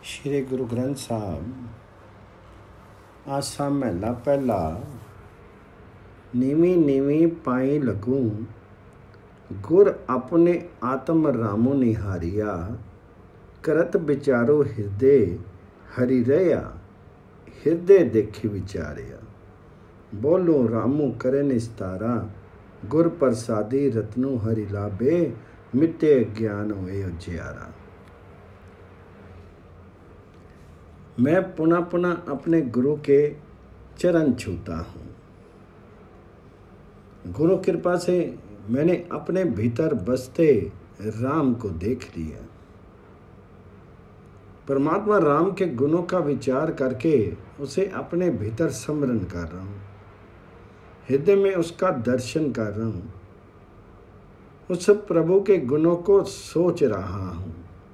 श्री गुरु ग्रंथ साहब आसा महला पहला। नीवी नीवी पाई लगूं गुर अपने आत्म रामो निहारिया, करत विचारो हृदय हरि रया, हृदय देखी विचारिया। बोलो रामू करे निस्तारा, गुर प्रसादी रत्नु हरि लाभे, मिटे ज्ञान होए उजियारा। मैं पुनः पुनः अपने गुरु के चरण छूता हूँ। गुरु कृपा से मैंने अपने भीतर बसते राम को देख लिया। परमात्मा राम के गुणों का विचार करके उसे अपने भीतर स्मरण कर रहा हूँ, हृदय में उसका दर्शन कर रहा हूँ, उस प्रभु के गुणों को सोच रहा हूँ।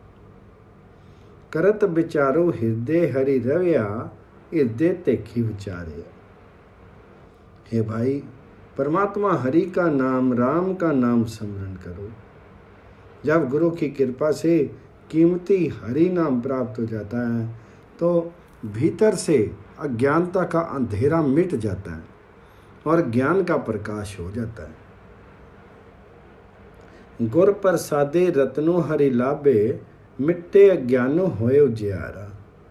करत विचारो हृदय हरि रव्या, हृदय देखी विचारे। हे भाई, परमात्मा हरि का नाम, राम का नाम स्मरण करो। जब गुरु की कृपा से कीमती हरि नाम प्राप्त हो जाता है तो भीतर से अज्ञानता का अंधेरा मिट जाता है और ज्ञान का प्रकाश हो जाता है। गुर प्रसादे रत्नो हरि लाभे, मिट्टे अज्ञानो होए उजियारा।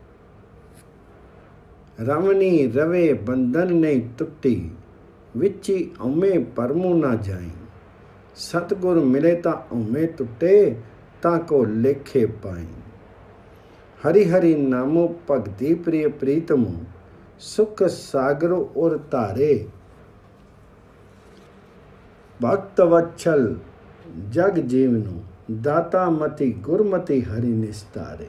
रमनी रवे बंधन नहीं टुट्टी, विची औमे परमु ना जाई। सतगुर मिले ता औमे टुटे, ताको लेखे पाई। हरि हरि नामो भक्ति प्रिय प्रीतमो, सुख सागरो और तारे। भक्त वत्सल जग जीवनो, दाता मति गुरमति हरि निस्तारे।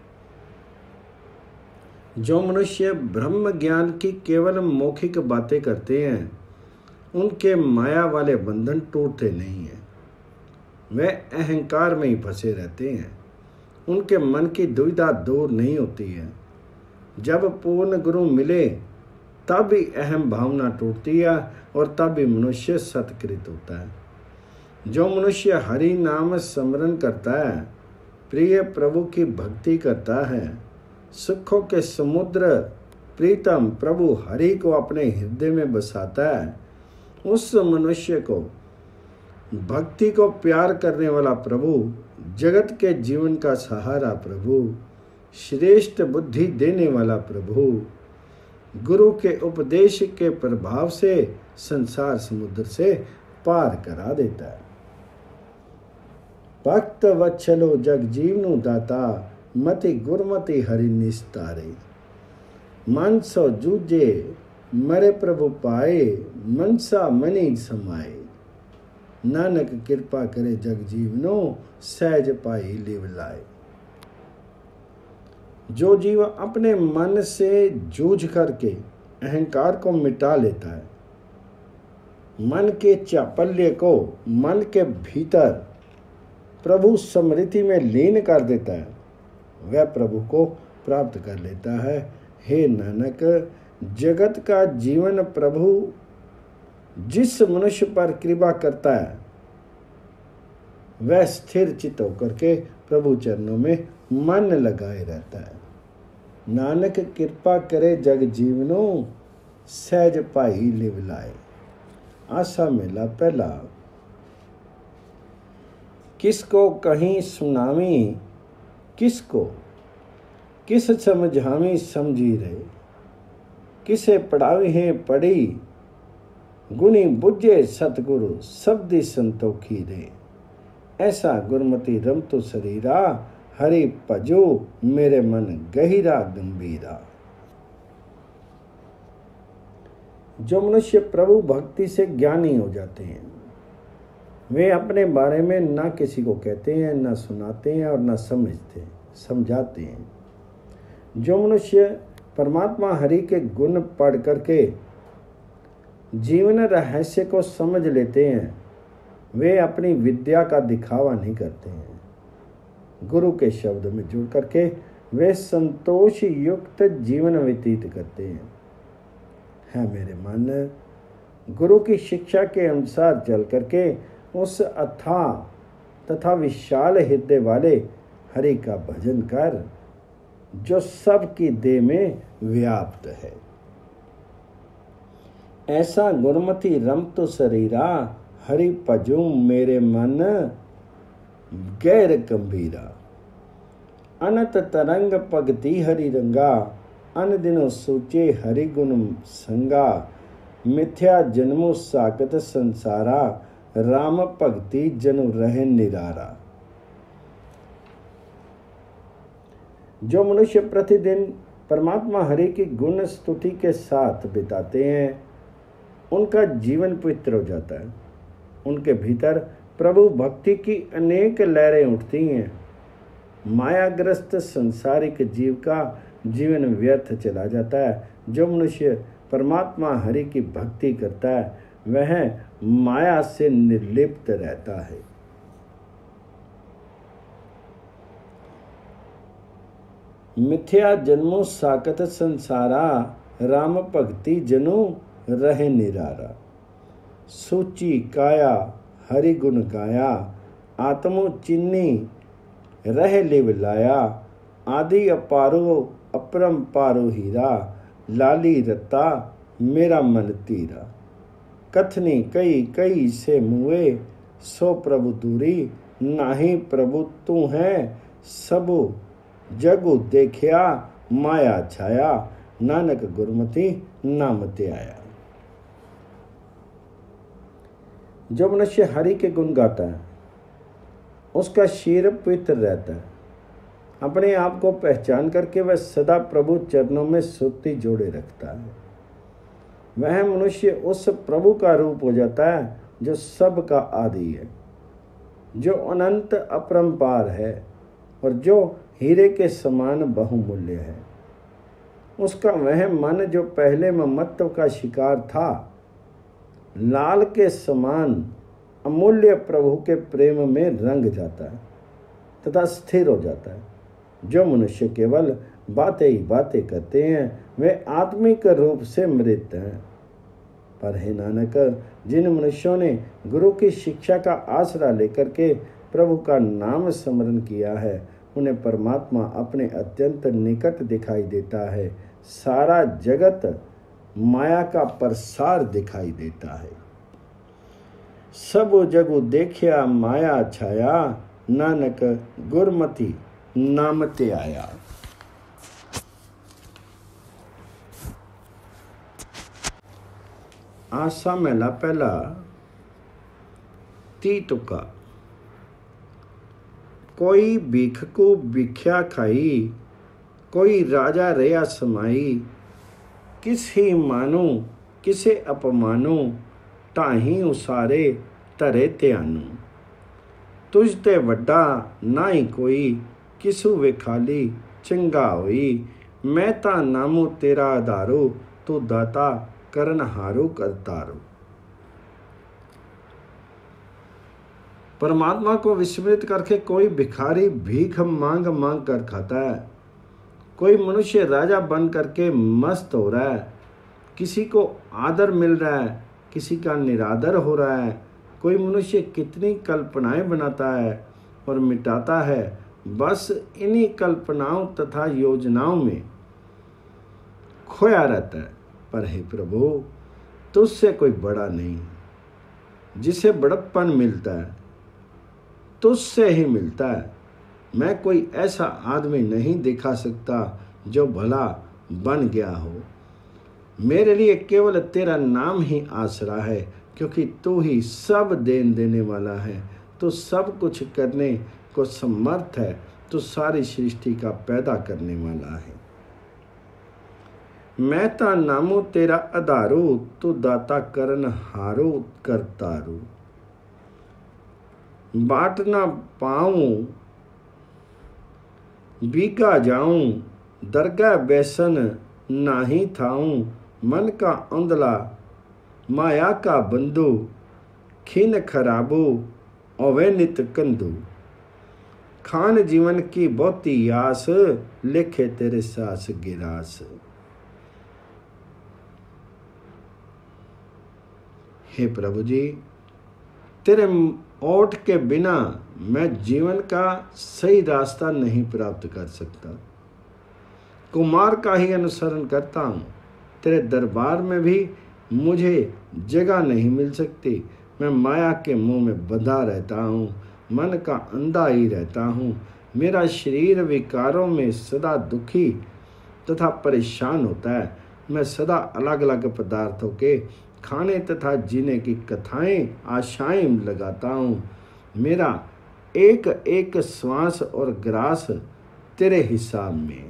जो मनुष्य ब्रह्म ज्ञान की केवल मौखिक बातें करते हैं, उनके माया वाले बंधन टूटते नहीं हैं। वे अहंकार में ही फंसे रहते हैं, उनके मन की दुविधा दूर नहीं होती है। जब पूर्ण गुरु मिले तब ही अहम भावना टूटती है और तब ही मनुष्य सत्कृत होता है। जो मनुष्य हरि नाम स्मरण करता है, प्रिय प्रभु की भक्ति करता है, सुखों के समुद्र प्रीतम प्रभु हरि को अपने हृदय में बसाता है, उस मनुष्य को भक्ति को प्यार करने वाला प्रभु, जगत के जीवन का सहारा प्रभु, श्रेष्ठ बुद्धि देने वाला प्रभु, गुरु के उपदेश के प्रभाव से संसार समुद्र से पार करा देता है। भक्त वत्सलो जग जीवनु दाता, मति गुरमति हरि निस्तारे। मन सो जूझे मरे प्रभु पाए, मनसा मनी समाए। नानक कृपा करे जग जीवनो, सहज पाई लिव लाए। जो जीव अपने मन से जूझ करके अहंकार को मिटा लेता है, मन के चापल्य को मन के भीतर प्रभु स्मृति में लीन कर देता है, वह प्रभु को प्राप्त कर लेता है। हे नानक, जगत का जीवन प्रभु जिस मनुष्य पर कृपा करता है, वह स्थिर चित्त होकर के प्रभु चरणों में मन लगाए रहता है। नानक कृपा करे जग जीवनो, सहज पाई लिव लाए। आसा मेला पहला। किसको कहीं सुनावी, किसको किस समझावी समझी रे। किसे पढ़ावी है पढ़ी, गुणी बुझे सतगुरु शब्दी संतोखी रे। ऐसा गुरमति रमतु शरीरा, हरि भजो मेरे मन गहिरा गंभीरा। जो मनुष्य प्रभु भक्ति से ज्ञानी हो जाते हैं, वे अपने बारे में ना किसी को कहते हैं, ना सुनाते हैं और ना समझाते हैं। जो मनुष्य परमात्मा हरि के गुण पढ़ करके जीवन रहस्य को समझ लेते हैं, वे अपनी विद्या का दिखावा नहीं करते हैं। गुरु के शब्द में जुड़ करके वे संतोष युक्त जीवन व्यतीत करते हैं। है मेरे मन, गुरु की शिक्षा के अनुसार चल करके उस अथाह तथा विशाल हृदय वाले हरि का भजन कर। जो सबकी देह में व्याप्त है। ऐसा गुरमति रमतु शरीरा, हरि भजूं मेरे मन गैर गंभीरा। अनत तरंग भगति हरि रंगा, अन दिनों सोचे हरि गुण संगा। मिथ्या जन्मों साकत संसारा, राम भक्ति जनु रहे निरारा। जो मनुष्य प्रतिदिन परमात्मा हरि की गुण स्तुति के साथ बिताते हैं, उनका जीवन पवित्र हो जाता है। उनके भीतर प्रभु भक्ति की अनेक लहरें उठती हैं। मायाग्रस्त संसारिक जीव का जीवन व्यर्थ चला जाता है। जो मनुष्य परमात्मा हरि की भक्ति करता है, वह माया से निर्लिप्त रहता है। मिथ्या जन्मों साकत संसारा, राम भक्ति जनु रहे निरारा। सूची काया हरि गुण गाया, आत्मो चिन्नी रह लिव लाया। आदि अपारो अपरम पारो हीरा, लाली रता मेरा मन तीरा। कथनी कई कई से मुए, सो प्रभु दूरी नाही प्रभु तू है। सबो जगु देखिया माया छाया, नानक गुरमति नाम ते आया। जो मनुष्य हरि के गुण गाता है, उसका शीर पवित्र रहता है। अपने आप को पहचान करके वह सदा प्रभु चरणों में सुक्ति जोड़े रखता है। वह मनुष्य उस प्रभु का रूप हो जाता है जो सब का आदि है, जो अनंत अपरंपार है और जो हीरे के समान बहुमूल्य है। उसका वह मन जो पहले ममत्व का शिकार था, लाल के समान अमूल्य प्रभु के प्रेम में रंग जाता है तथा स्थिर हो जाता है। जो मनुष्य केवल बातें ही बातें करते हैं, वे आत्मिक रूप से मृत हैं। पर हे नानक, जिन मनुष्यों ने गुरु की शिक्षा का आसरा लेकर के प्रभु का नाम स्मरण किया है, उन्हें परमात्मा अपने अत्यंत निकट दिखाई देता है। सारा जगत माया का प्रसार दिखाई देता है। सब जगु देखिया माया छाया, नानक गुरमति नाम ते आया। आसा महला पहला ती तुका। कोई भीख को भिख्या खाई, कोई राजा रया समाई। किस ही मानो किसे अपमानो, ताही उसारे धरे ध्यानू। तुझ ते वड्डा ना ही कोई, किसु विखाली चंगा होई। मैं ता नामो तेरा आधारो, तू दाता करन हारो करतारो। परमात्मा को विस्मृत करके कोई भिखारी भीख मांग मांग कर खाता है। कोई मनुष्य राजा बन करके मस्त हो रहा है। किसी को आदर मिल रहा है, किसी का निरादर हो रहा है। कोई मनुष्य कितनी कल्पनाएं बनाता है और मिटाता है, बस इन्हीं कल्पनाओं तथा योजनाओं में खोया रहता है। पर हे प्रभु, तुझसे कोई बड़ा नहीं। जिसे बड़प्पन मिलता है तुझसे ही मिलता है। मैं कोई ऐसा आदमी नहीं दिखा सकता जो भला बन गया हो। मेरे लिए केवल तेरा नाम ही आसरा है, क्योंकि तू ही सब देन देने वाला है। तू सब कुछ करने को समर्थ है। तू सारी सृष्टि का पैदा करने वाला है। मैं ता नामो तेरा आधारो, तू दाता करन हारो करतारो। बाट ना पाऊं बीका जाऊं, दरगाह बैसन नाही थाऊं। मन का अंधला माया का बंधु, खिन खराबो ओवे नित कंधु। खान जीवन की बहुती आस, लिखे तेरे सास गिरास। हे प्रभु जी, तेरे ओट के बिना मैं जीवन का सही रास्ता नहीं प्राप्त कर सकता। कुमार का ही अनुसरण करता हूँ। तेरे दरबार में भी मुझे जगह नहीं मिल सकती। मैं माया के मुंह में बंधा रहता हूँ, मन का अंधा ही रहता हूँ। मेरा शरीर विकारों में सदा दुखी तथा परेशान होता है। मैं सदा अलग अलग पदार्थों के खाने तथा जीने की कथाएं आशाएं लगाता हूँ। मेरा एक एक श्वास और ग्रास तेरे हिसाब में।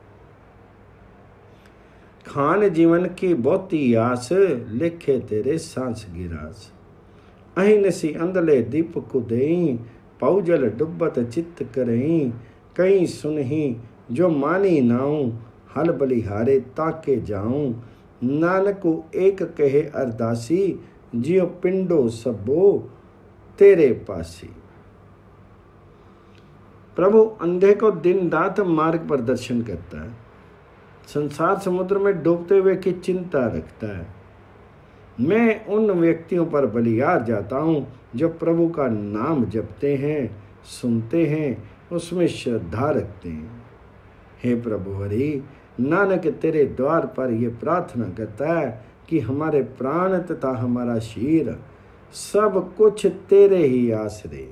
खान जीवन की बहुती आस, लिखे तेरे सांस गिरास। अहिनसी अंधले दीप को देई, पौजल डुब्बत चित्त करई। कहीं सुनही जो मानी नाऊं, हल बलिहारे ताके जाऊं। नानकु एक कहे अरदासी, जियो पिंडो सबो तेरे पासी। प्रभु अंधे को दिन रात मार्ग पर दर्शन करता है, संसार समुद्र में डूबते हुए की चिंता रखता है। मैं उन व्यक्तियों पर बलिहार जाता हूँ जो प्रभु का नाम जपते हैं, सुनते हैं, उसमें श्रद्धा रखते हैं। हे प्रभु हरि, नानक तेरे द्वार पर यह प्रार्थना करता है कि हमारे प्राण तथा हमारा शरीर सब कुछ तेरे ही आसरे।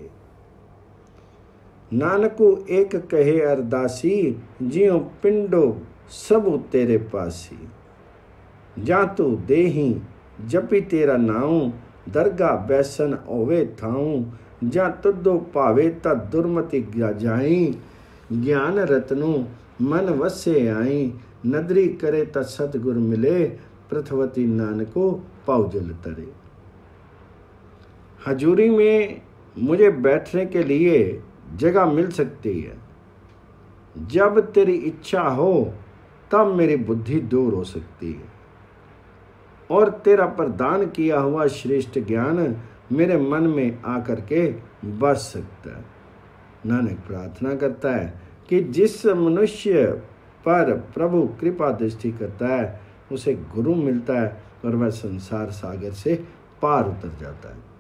नानकु एक कहे अरदासी, जियो पिंडो सब तेरे पासी। जा तू देही जपी तेरा नाऊं, दरगाह बैसन ओवे थाऊं। जा तुदो पावे ता दुर्मति जाई, ज्ञान रत्नु मन वसे आई। नदरी करे ता सतगुर मिले, पृथ्वती नानको पाउजल तरे। हजूरी में मुझे बैठने के लिए जगह मिल सकती है। जब तेरी इच्छा हो तब मेरी बुद्धि दूर हो सकती है और तेरा प्रदान किया हुआ श्रेष्ठ ज्ञान मेरे मन में आकर के बस सकता है। नानक प्रार्थना करता है कि जिस मनुष्य पर प्रभु कृपा दृष्टि करता है उसे गुरु मिलता है और वह संसार सागर से पार उतर जाता है।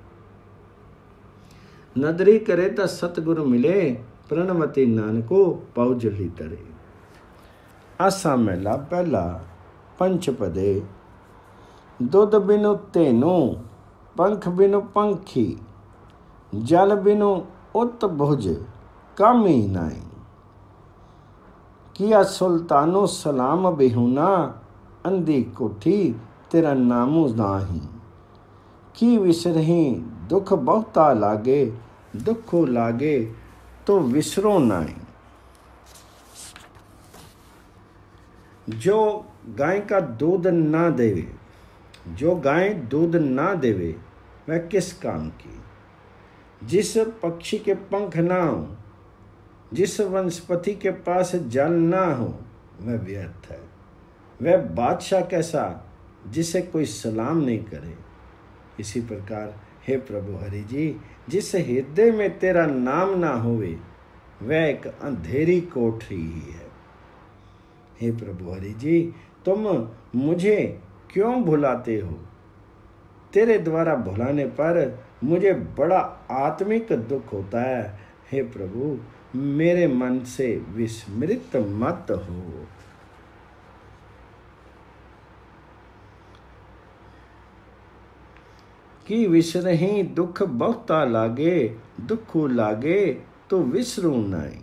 नदरी करे तो सतगुरु मिले, प्रणमति नानको पाउजली तरे। आसा मेला पहला पंचपदे। दुध बिनु तेनो, पंख बिनु पंखी। जल बिनु उत भुज, कामी नाई। किया सुल्तानो सलाम बिहुना, अंधी कोठी तेरा नामो नाही। की विसरही दुख बहुता लागे, दुखो लागे तो विसरो नाई। जो गाय का दूध ना देवे, जो गाय दूध ना देवे वह किस काम की। जिस पक्षी के पंख ना हो, जिस वनस्पति के पास जल ना हो वह व्यर्थ है। वह बादशाह कैसा जिसे कोई सलाम नहीं करे। इसी प्रकार हे प्रभु हरि जी, जिस हृदय में तेरा नाम ना होवे वह एक अंधेरी कोठरी ही है। हे प्रभु हरि जी, तुम मुझे क्यों भुलाते हो। तेरे द्वारा भुलाने पर मुझे बड़ा आत्मिक दुख होता है। हे प्रभु, मेरे मन से विस्मृत मत हो। कि विसरही दुख बहुता लागे, दुखो लागे तो विसरू नाई।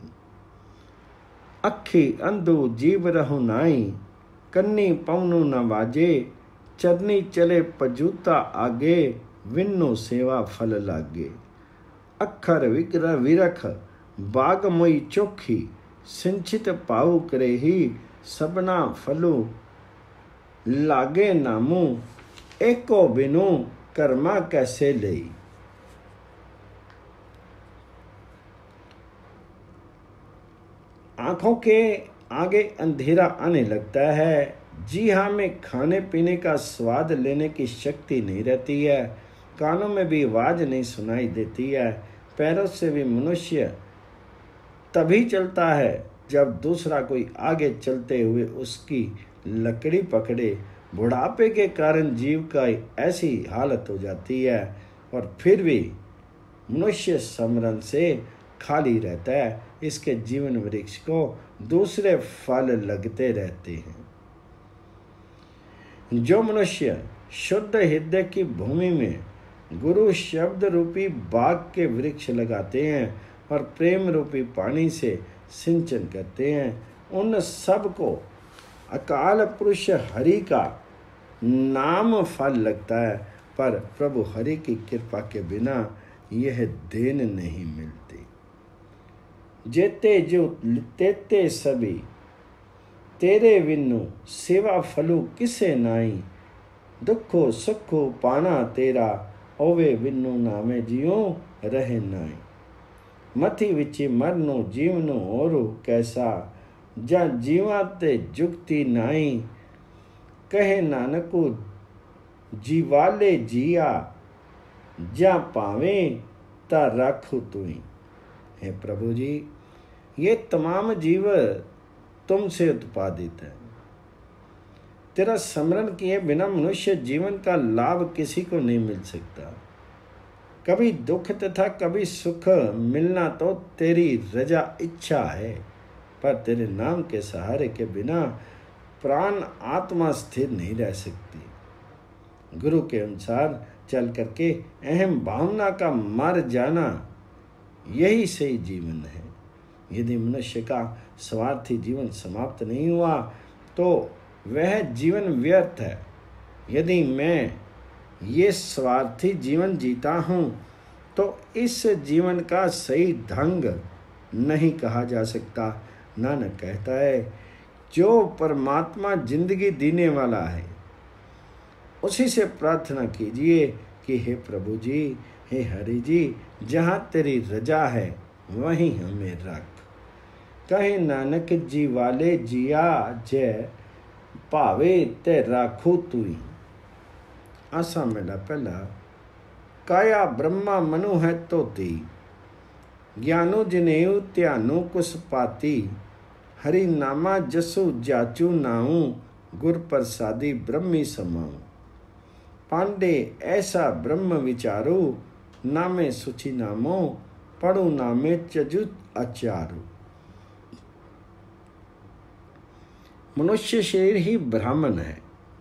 अखी अंधो जीव रहु नाई, कन्नी पवनु न बाजे। चरनी चले पजूता आगे, विन्नो सेवा फल लागे। अखर विग्रह विरख बाग मोई चोखी। सिंचित पाऊ करे ही सबना फलो, लागे नामू एको बिनु कर्मा कैसे लई। आंखों के आगे अंधेरा आने लगता है। जी हाँ, में खाने पीने का स्वाद लेने की शक्ति नहीं रहती है। कानों में भी आवाज नहीं सुनाई देती है। पैरों से भी मनुष्य तभी चलता है जब दूसरा कोई आगे चलते हुए उसकी लकड़ी पकड़े। बुढ़ापे के कारण जीव का ऐसी हालत हो जाती है और फिर भी मनुष्य स्मरण से खाली रहता है। इसके जीवन वृक्ष को दूसरे फल लगते रहते हैं। जो मनुष्य शुद्ध हृदय की भूमि में गुरु शब्द रूपी बाग के वृक्ष लगाते हैं और प्रेम रूपी पानी से सिंचन करते हैं, उन सब को अकाल पुरुष हरि का नाम फल लगता है, पर प्रभु हरि की कृपा के बिना यह देन नहीं मिलती। जेते जो तेते सभी तेरे विनु सेवा फलु किसे नाई, दुखो सुखो पाना तेरा ओवे विनु नामे जियो रहे नाई। मथी विची मरनो जीवनो ओरो कैसा, जा जीवा ते जुगती नाई, कहे नानको जीवाले जिया, जा पावे ता राखू तुई। हे प्रभु जी, ये तमाम जीव तुमसे उत्पादित है। तेरा स्मरण किए बिना मनुष्य जीवन का लाभ किसी को नहीं मिल सकता। कभी दुख तथा कभी सुख मिलना तो तेरी रजा इच्छा है, पर तेरे नाम के सहारे के बिना प्राण आत्मा स्थिर नहीं रह सकती। गुरु के अनुसार चल करके अहम भावना का मर जाना यही सही जीवन है। यदि मनुष्य का स्वार्थी जीवन समाप्त नहीं हुआ तो वह जीवन व्यर्थ है। यदि मैं ये स्वार्थी जीवन जीता हूँ तो इस जीवन का सही ढंग नहीं कहा जा सकता। नानक कहता है, जो परमात्मा जिंदगी देने वाला है उसी से प्रार्थना कीजिए कि हे प्रभु जी, हे हरि जी, जहाँ तेरी रजा है वहीं हमें रख। कहे नानक जी वाले जिया जय, भावे ते राखू तुई। आसा मेला पहला, काया ब्रह्मा मनु है तोती, ज्ञानो जनेऊ ध्यानो कुस पाती, हरि नामा जसु जाचू नाऊ, गुर प्रसादी ब्रह्मी समाऊ। पांडे ऐसा ब्रह्म विचारो, नामे सुचि नामो, पढ़ो नामे चजुत आचारो। मनुष्य शरीर ही ब्राह्मण है,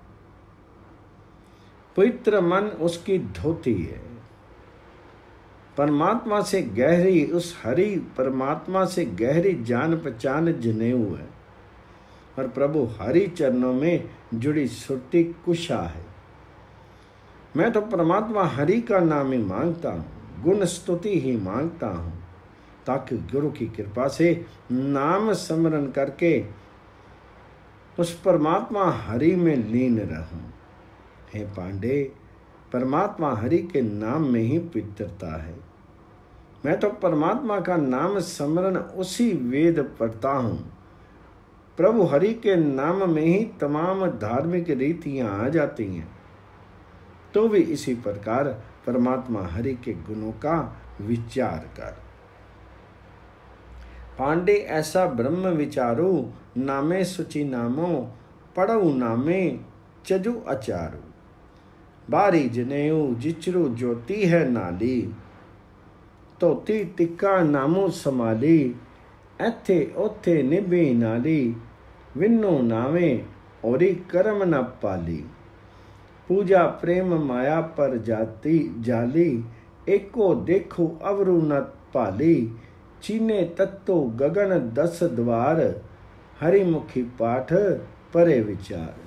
पवित्र मन उसकी धोती है। परमात्मा से गहरी उस हरि परमात्मा से गहरी जान पहचान जनेऊ है, और प्रभु हरि चरणों में जुड़ी सुरती कुशा है। मैं तो परमात्मा हरि का नाम ही मांगता हूँ, गुण स्तुति ही मांगता हूँ, ताकि गुरु की कृपा से नाम स्मरण करके उस परमात्मा हरि में लीन रहूं। हे पांडे, परमात्मा हरि के नाम में ही पवित्रता है। मैं तो परमात्मा का नाम स्मरण उसी वेद पढ़ता हूँ। प्रभु हरि के नाम में ही तमाम धार्मिक रीतियां आ जाती हैं। तो भी इसी प्रकार परमात्मा हरि के गुणों का विचार कर। पांडे ऐसा ब्रह्म विचारो, नामे सुचि नामो, पढ़ऊ नामे चजु अचारो। बारी जनेऊ जिचरू ज्योति है नाली, तोती टिक्का नामो समाली, एथे ओथे निभे नाली, विन्नो नावे औरी कर्म न पाली। पूजा प्रेम माया पर जाती जाली, एको देखो अवरु न पाली, चीने तत्तो गगन 10 द्वार, हरिमुखी पाठ परे विचार।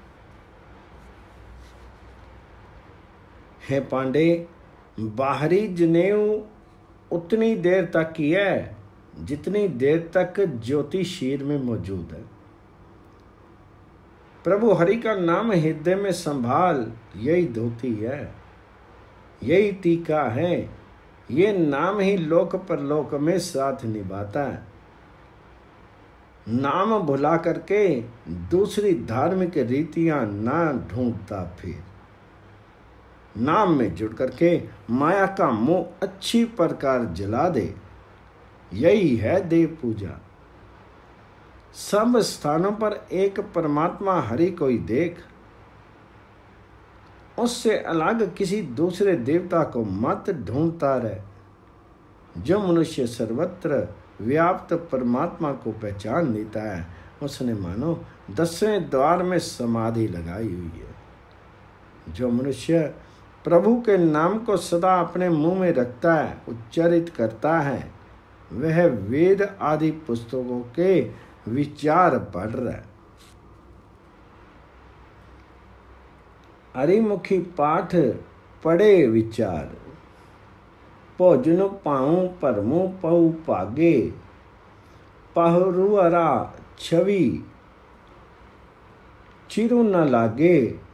हे पांडे, बाहरी जनेऊ उतनी देर तक ही है जितनी देर तक ज्योति शीर में मौजूद है। प्रभु हरि का नाम हृदय में संभाल, यही धोती है, यही टीका है। ये नाम ही लोक परलोक में साथ निभाता है। नाम भुला करके दूसरी धार्मिक रीतियां ना ढूंढता फिर। नाम में जुड़ करके माया का मोह अच्छी प्रकार जला दे, यही है देव पूजा। सब स्थानों पर एक परमात्मा हरि को ही देख, उससे अलग किसी दूसरे देवता को मत ढूंढता रहे। जो मनुष्य सर्वत्र व्याप्त परमात्मा को पहचान लेता है, उसने मानो 10वें द्वार में समाधि लगाई हुई है। जो मनुष्य प्रभु के नाम को सदा अपने मुंह में रखता है, उच्चारित करता है, वह वेद आदि पुस्तकों के विचार पढ़ रहा है। हरिमुखी पाठ पढ़े विचार, भोजन पाऊं परमो पऊ पागे, पहरुअरा छवि चिरु न लागे,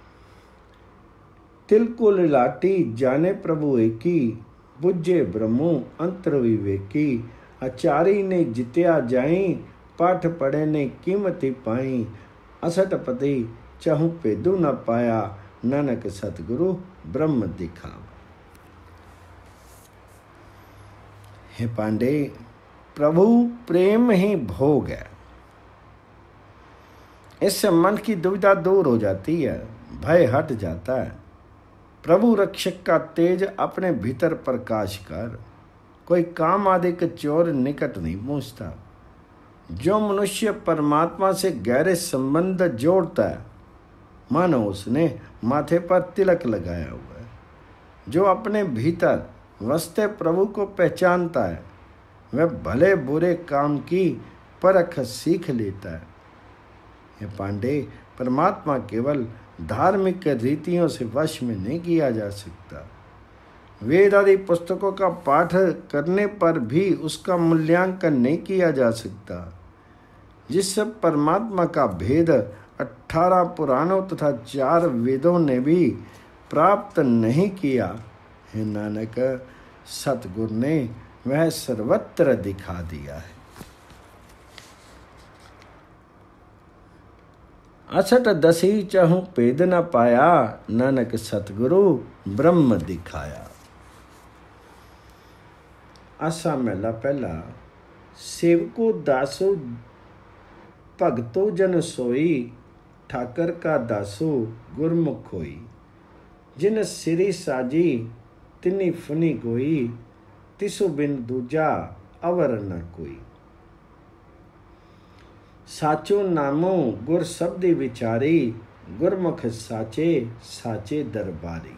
तिलकुल लाटी जाने प्रभु एकी, बुझे ब्रह्मो अंतर विवेकी, आचारी ने जित्या जाई, पाठ पढ़े ने कीमती पाई, असटपति चहु पेदू न पाया, नानक सतगुरु ब्रह्म दिखा। हे पांडे, प्रभु प्रेम ही भोग है। इससे मन की दुविधा दूर हो जाती है, भय हट जाता है। प्रभु रक्षक का तेज अपने भीतर प्रकाश कर, कोई काम आदि के चोर निकट नहीं पहुंचता। जो मनुष्य परमात्मा से गहरे संबंध जोड़ता है, मानो उसने माथे पर तिलक लगाया हुआ है। जो अपने भीतर वसते प्रभु को पहचानता है, वह भले बुरे काम की परख सीख लेता है। ये पांडे, परमात्मा केवल धार्मिक रीतियों से वश में नहीं किया जा सकता। वेद आदि पुस्तकों का पाठ करने पर भी उसका मूल्यांकन नहीं किया जा सकता। जिससे परमात्मा का भेद 18 पुराणों तथा 4 वेदों ने भी प्राप्त नहीं किया, हे नानक, सतगुरु ने वह सर्वत्र दिखा दिया है। असट दसी चहु पेद न पाया, नानक सतगुरु ब्रह्म दिखाया। आसा महला पहला। सेवको दासो भगतो जन सोई, ठाकर का दासो गुरमुख होई, जिन सिरी साजी तिनी फुनी गोई, तिसु बिन दूजा अवर न कोई। साचो नामो गुर शब्दी विचारी, गुरमुख साचे साचे दरबारी।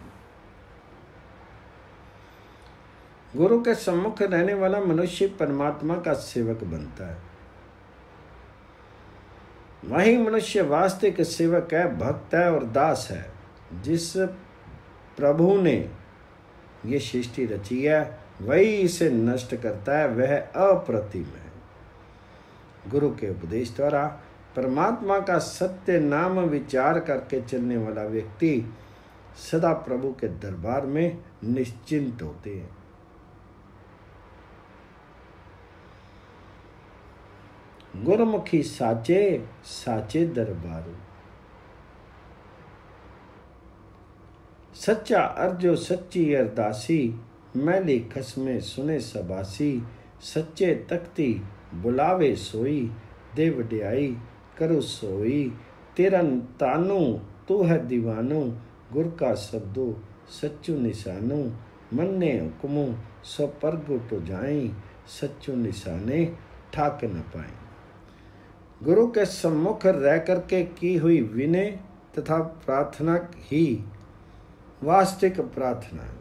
गुरु के सम्मुख रहने वाला मनुष्य परमात्मा का सेवक बनता है। वही मनुष्य वास्तविक सेवक है, भक्त है और दास है। जिस प्रभु ने ये सृष्टि रची है, वही इसे नष्ट करता है, वह अप्रतिम है। गुरु के उपदेश द्वारा परमात्मा का सत्य नाम विचार करके चलने वाला व्यक्ति सदा प्रभु के दरबार में निश्चिंत होते हैं। गुरमुखी साचे साचे दरबारू। सच्चा अर्जो सच्ची अरदासी, मैली खसमे सुने सबासी, सच्चे तख्ती बुलावे सोई, दे वड्याई करो सोई, तेरा तानो तू है दीवानो, गुर का शब्दो सच्चू निशानो, मन्ने हुक्मो सो परगुट जाई, सच्चू निशाने ठाक न पाए। गुरु के सम्मुख रह करके की हुई विनय तथा प्रार्थना ही वास्तविक प्रार्थना है।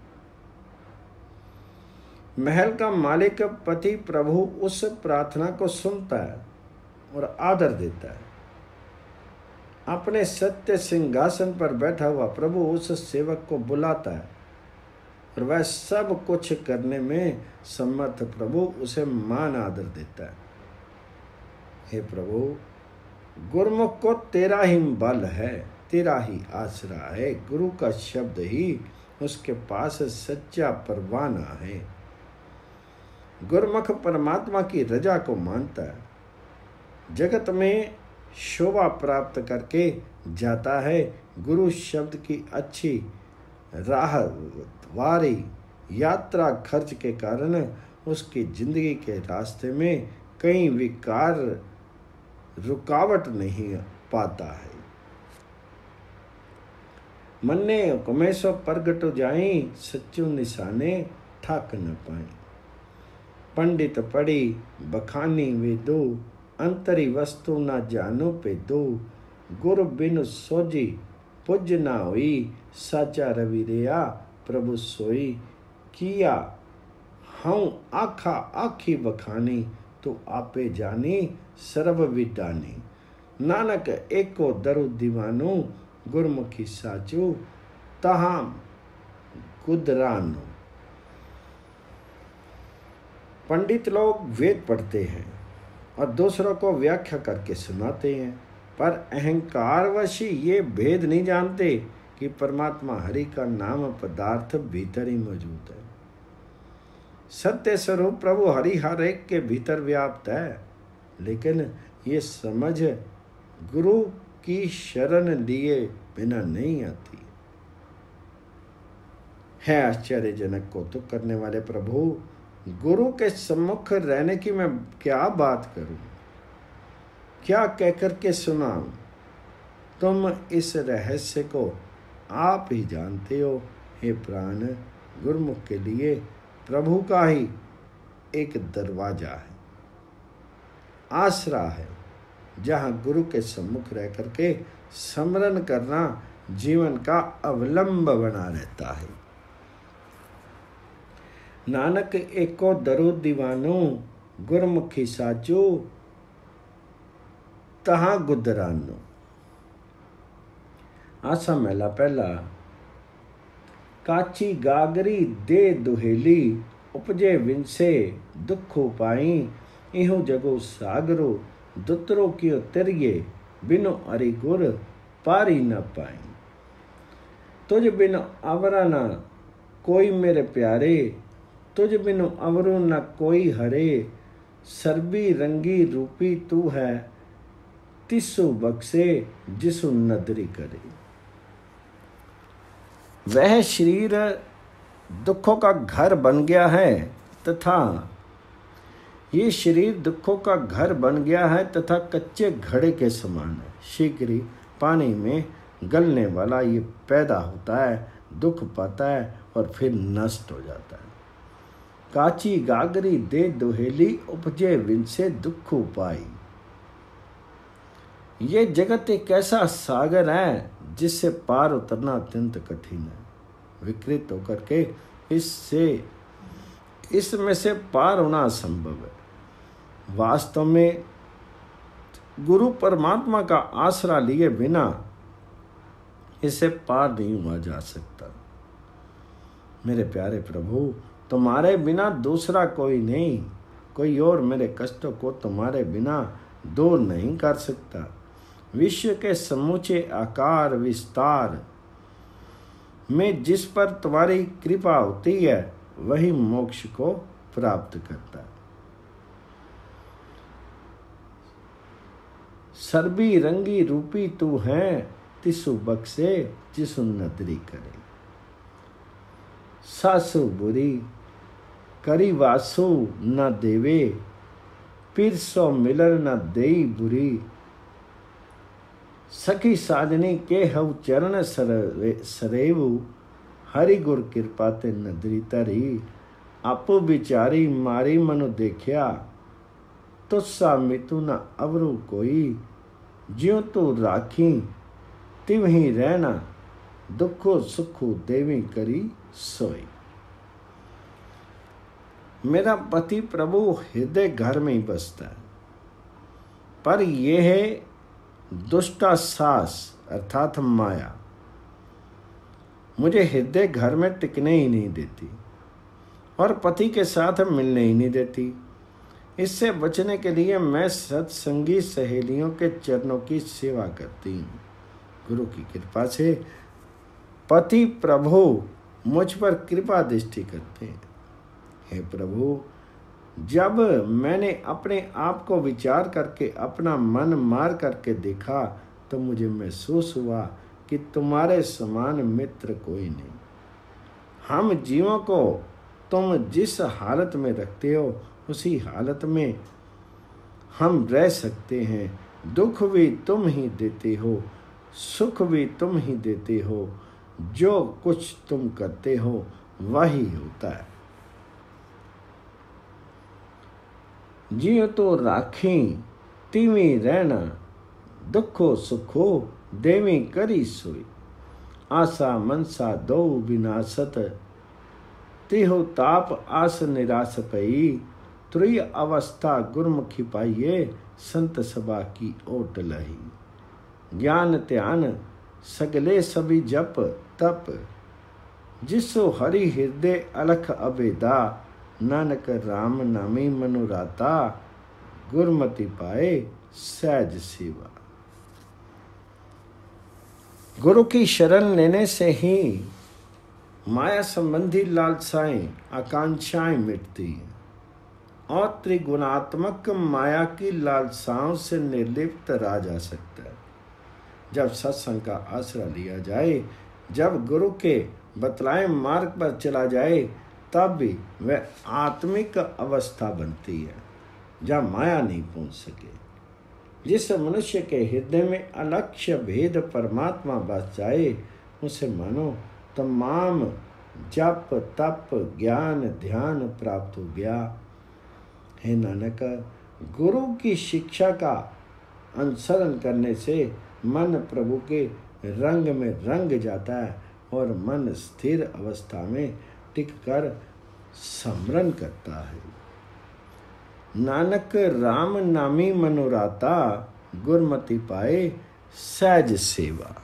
महल का मालिक पति प्रभु उस प्रार्थना को सुनता है और आदर देता है। अपने सत्य सिंहासन पर बैठा हुआ प्रभु उस सेवक को बुलाता है और वह सब कुछ करने में समर्थ प्रभु उसे मान आदर देता है। हे प्रभु, गुरमुख को तेरा ही बल है, तेरा ही आसरा है। गुरु का शब्द ही उसके पास सच्चा परवाना है। गुरमुख परमात्मा की रजा को मानता है, जगत में शोभा प्राप्त करके जाता है। गुरु शब्द की अच्छी राह वारी यात्रा खर्च के कारण उसकी जिंदगी के रास्ते में कई विकार रुकावट नहीं पाता है। मन्ने हुक्मे सो प्रगट जाई, सच्चू निशाने ठाक न पाए। पंडित पढ़ी बखानी वे दो, अंतरी वस्तु न जानो पे दो। गुर बिनु सोजी पुज ना होई, साचा रवि रिया प्रभु सोई। किया हूँ आखा आखी बखानी, तो आपे जानी सर्व विदानी। नानक एको दरु दीवानो, गुरमुखी साचू तहाँ गुदरानो। पंडित लोग वेद पढ़ते हैं और दूसरों को व्याख्या करके सुनाते हैं, पर अहंकारवश ये भेद नहीं जानते कि परमात्मा हरि का नाम पदार्थ भीतर ही मौजूद है। सत्य स्वरूप प्रभु हरि हर एक के भीतर व्याप्त है, लेकिन ये समझ गुरु की शरण लिए बिना नहीं आती है। आश्चर्यजनक कौतुक करने वाले प्रभु, गुरु के सम्मुख रहने की मैं क्या बात करूं, क्या कहकर के सुनाऊं। तुम इस रहस्य को आप ही जानते हो। हे प्राण, गुरुमुख के लिए प्रभु का ही एक दरवाजा है, आसरा है, जहाँ गुरु के सम्मुख रह करके स्मरण करना जीवन का अवलंब बना रहता है। नानक एको दरो दीवानो, गुरमुखी साचो तहाँ गुदरानो। आसा महला पहला। काची गागरी दे दुहेली, उपजे विंसे दुखो पाई। इहो जगो सागरो, दुतरो कियो तिरिये, बिनु अरि गुर पारी न पाई। तुझ बिनु अवरा न कोई मेरे प्यारे, तुझ बिनु अवरो न कोई हरे। सर्बी रंगी रूपी तू है, तिसु बख्शे जिसु नदरी करे। वह शरीर दुखों का घर बन गया है तथा ये शरीर दुखों का घर बन गया है तथा कच्चे घड़े के समान है। शीघ्र ही पानी में गलने वाला ये पैदा होता है, दुख पाता है और फिर नष्ट हो जाता है। काची गागरी दे दुहेली, उपजे विनसे दुख पाई। ये जगत एक ऐसा सागर है जिससे पार उतरना अत्यंत कठिन है। विकृत होकर के इसमें से पार होना असंभव है। वास्तव में गुरु परमात्मा का आसरा लिए बिना इसे पार नहीं हुआ जा सकता। मेरे प्यारे प्रभु, तुम्हारे बिना दूसरा कोई नहीं, कोई और मेरे कष्टों को तुम्हारे बिना दूर नहीं कर सकता। विश्व के समूचे आकार विस्तार में जिस पर तुम्हारी कृपा होती है, वही मोक्ष को प्राप्त करता है। सर्बी रंगी रूपी तू है, तिसु बख्शे जिसु नदरी करे। सासु बुरी करी वासु न देवे, पीर सो मिलर न देई बुरी। सखी साजनी के हव चरण सरेवु, हरि गुर कृपा ते नदरी तरी। आपो बिचारी मारी मनु देखिया, तुस्सा मितु न अवरु कोई। ज्यों तू राखी तिव ही रहना, दुखो सुखो देवी करी सोई। मेरा पति प्रभु हृदय घर में ही बसता है, पर यह है दुष्टा सास अर्थात माया मुझे हृदय घर में टिकने ही नहीं देती और पति के साथ मिलने ही नहीं देती। इससे बचने के लिए मैं सत्संगी सहेलियों के चरणों की सेवा करती हूँ। गुरु की कृपा से पति प्रभु मुझ पर कृपा दृष्टि करते हैं। हे प्रभु, जब मैंने अपने आप को विचार करके अपना मन मार करके देखा तो मुझे महसूस हुआ कि तुम्हारे समान मित्र कोई नहीं। हम जीवों को तुम जिस हालत में रखते हो उसी हालत में हम रह सकते हैं। दुख भी तुम ही देते हो, सुख भी तुम ही देते हो। जो कुछ तुम करते हो वही होता है। जियो तो राखी तिवी रहना, दुखो सुखो देवी करी सोई। आशा मनसा दो विनाशत, तिहो ताप आस निराश पई। त्रुय अवस्था गुरमुखी पाइये, संत सभा की ओट लही। ज्ञान ध्यान सगले सभी जप तप, जिसो हरि हृदय अलख अबेदा। नानक राम नामी मनुराता, गुरमति पाए सहज सेवा। गुरु की शरण लेने से ही माया संबंधी लालसाएं आकांक्षाएं मिटती हैं और त्रिगुणात्मक माया की लालसाओं से निर्लिप्त रहा जा सकता है। जब सत्संग का आसरा लिया जाए, जब गुरु के बतलाए मार्ग पर चला जाए, तब भी वह आत्मिक अवस्था बनती है जहाँ माया नहीं पहुँच सके। जिस मनुष्य के हृदय में अलक्ष्य भेद परमात्मा बस जाए, उसे मानो तमाम जप तप ज्ञान ध्यान प्राप्त हो गया। हे नानक, गुरु की शिक्षा का अनुसरण करने से मन प्रभु के रंग में रंग जाता है और मन स्थिर अवस्था में टिककर स्मरण करता है। नानक राम नामी मनोराता, गुरमति पाए सहज सेवा।